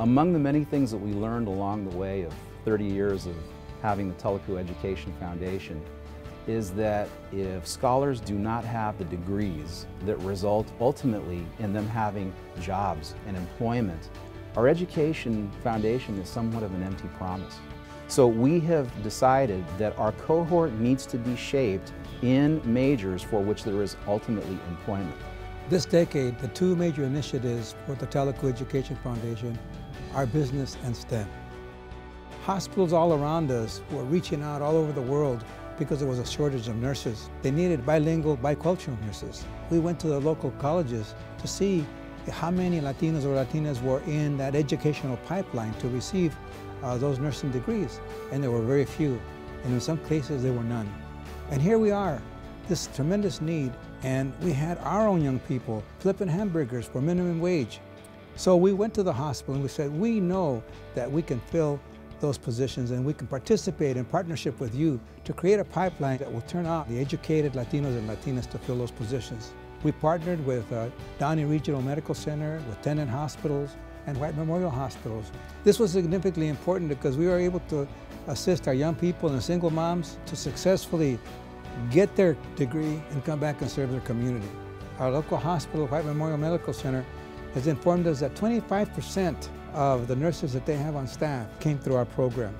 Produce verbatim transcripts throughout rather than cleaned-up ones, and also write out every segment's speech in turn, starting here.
Among the many things that we learned along the way of thirty years of having the TELACU Education Foundation is that if scholars do not have the degrees that result ultimately in them having jobs and employment, our education foundation is somewhat of an empty promise. So we have decided that our cohort needs to be shaped in majors for which there is ultimately employment. This decade, the two major initiatives for the TELACU Education Foundation are business and STEM. Hospitals all around us were reaching out all over the world because there was a shortage of nurses. They needed bilingual, bicultural nurses. We went to the local colleges to see how many Latinos or Latinas were in that educational pipeline to receive uh, those nursing degrees, and there were very few, and in some cases there were none. And here we are, this tremendous need, and we had our own young people flipping hamburgers for minimum wage. So we went to the hospital and we said, we know that we can fill those positions and we can participate in partnership with you to create a pipeline that will turn out the educated Latinos and Latinas to fill those positions. We partnered with uh, Downey Regional Medical Center, with Tennant Hospitals, and White Memorial Hospitals. This was significantly important because we were able to assist our young people and single moms to successfully get their degree and come back and serve their community. Our local hospital, White Memorial Medical Center, has informed us that twenty-five percent of the nurses that they have on staff came through our program.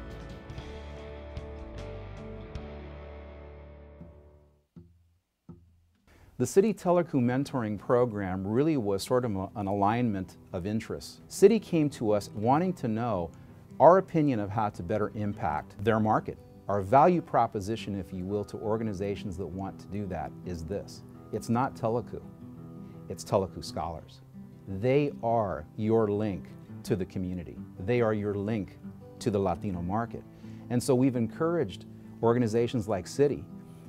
The City TELACU Mentoring Program really was sort of a, an alignment of interests. City came to us wanting to know our opinion of how to better impact their market. Our value proposition, if you will, to organizations that want to do that is this. It's not TELACU, it's TELACU Scholars. They are your link to the community. They are your link to the Latino market. And so we've encouraged organizations like City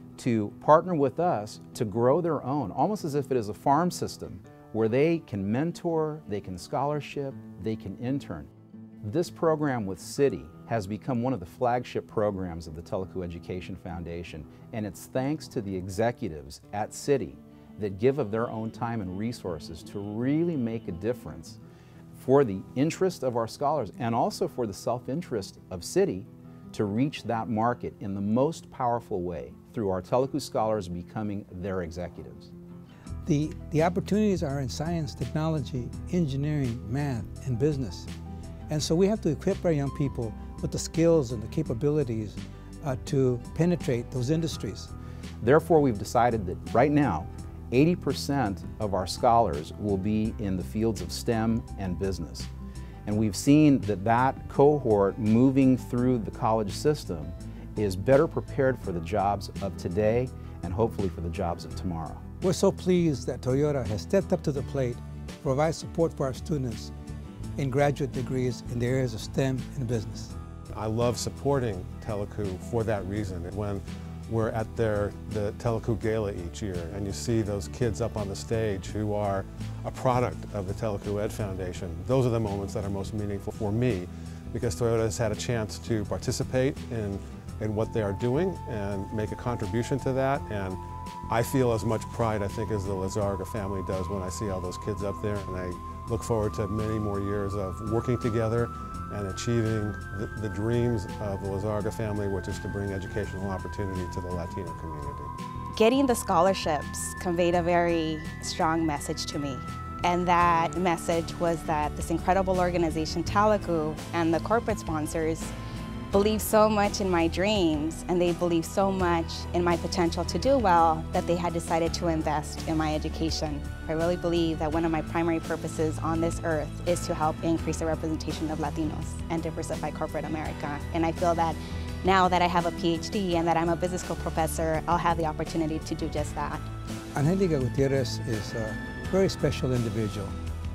to partner with us to grow their own, almost as if it is a farm system where they can mentor, they can scholarship, they can intern. This program with City has become one of the flagship programs of the TELACU Education Foundation, and it's thanks to the executives at City that give of their own time and resources to really make a difference for the interest of our scholars and also for the self-interest of City to reach that market in the most powerful way through our TELACU scholars becoming their executives. The, the opportunities are in science, technology, engineering, math, and business. And so we have to equip our young people with the skills and the capabilities uh, to penetrate those industries. Therefore, we've decided that right now, eighty percent of our scholars will be in the fields of STEM and business. And we've seen that that cohort moving through the college system is better prepared for the jobs of today and hopefully for the jobs of tomorrow. We're so pleased that Toyota has stepped up to the plate to provide support for our students in graduate degrees in the areas of STEM and business. I love supporting TELACU for that reason. When we're at their, the TELACU Gala each year and you see those kids up on the stage who are a product of the TELACU Ed Foundation, those are the moments that are most meaningful for me because Toyota has had a chance to participate in, in what they are doing and make a contribution to that. And I feel as much pride, I think, as the Lizarraga family does when I see all those kids up there, and I look forward to many more years of working together and achieving the, the dreams of the Lizarraga family, which is to bring educational opportunity to the Latino community. Getting the scholarships conveyed a very strong message to me. And that message was that this incredible organization, TELACU, and the corporate sponsors believe so much in my dreams, and they believe so much in my potential to do well that they had decided to invest in my education. I really believe that one of my primary purposes on this earth is to help increase the representation of Latinos and diversify corporate America. And I feel that now that I have a P H D and that I'm a business school professor, I'll have the opportunity to do just that. Angelica Gutierrez is a very special individual.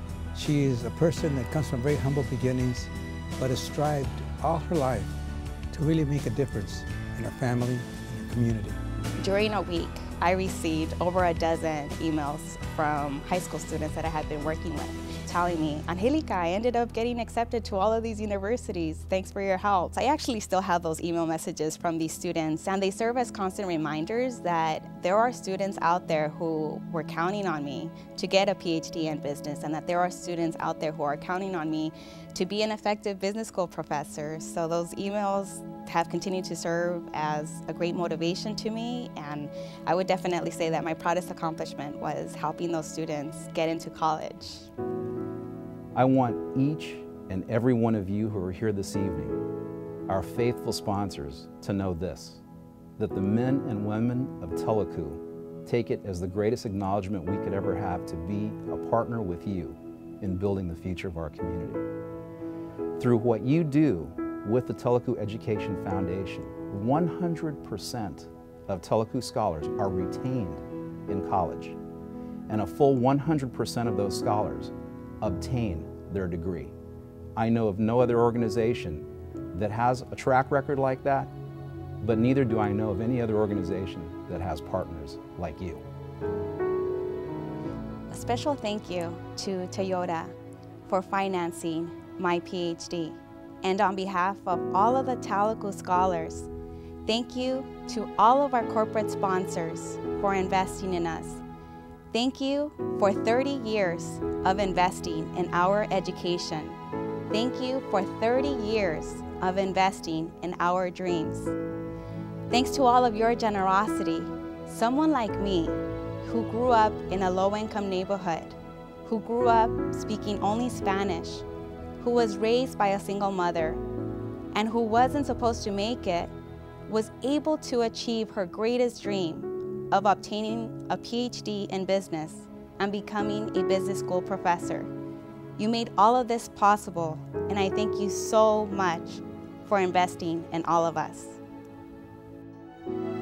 She is a person that comes from very humble beginnings, but has strived all her life to really make a difference in her family and her community. During a week, I received over a dozen emails from high school students that I had been working with. telling me, Angelica, I ended up getting accepted to all of these universities. Thanks for your help. I actually still have those email messages from these students, and they serve as constant reminders that there are students out there who were counting on me to get a P H D in business, and that there are students out there who are counting on me to be an effective business school professor. So those emails have continued to serve as a great motivation to me, and I would definitely say that my proudest accomplishment was helping those students get into college. I want each and every one of you who are here this evening, our faithful sponsors, to know this, that the men and women of TELACU take it as the greatest acknowledgement we could ever have to be a partner with you in building the future of our community. Through what you do with the TELACU Education Foundation, one hundred percent of TELACU scholars are retained in college, and a full one hundred percent of those scholars obtain their degree. I know of no other organization that has a track record like that, but neither do I know of any other organization that has partners like you. A special thank you to Toyota for financing my P H D. And on behalf of all of the TELACU scholars, thank you to all of our corporate sponsors for investing in us. Thank you for thirty years of investing in our education. Thank you for thirty years of investing in our dreams. Thanks to all of your generosity, someone like me, who grew up in a low-income neighborhood, who grew up speaking only Spanish, who was raised by a single mother, and who wasn't supposed to make it, was able to achieve her greatest dream of obtaining a P H D in business and becoming a business school professor. You made all of this possible, and I thank you so much for investing in all of us.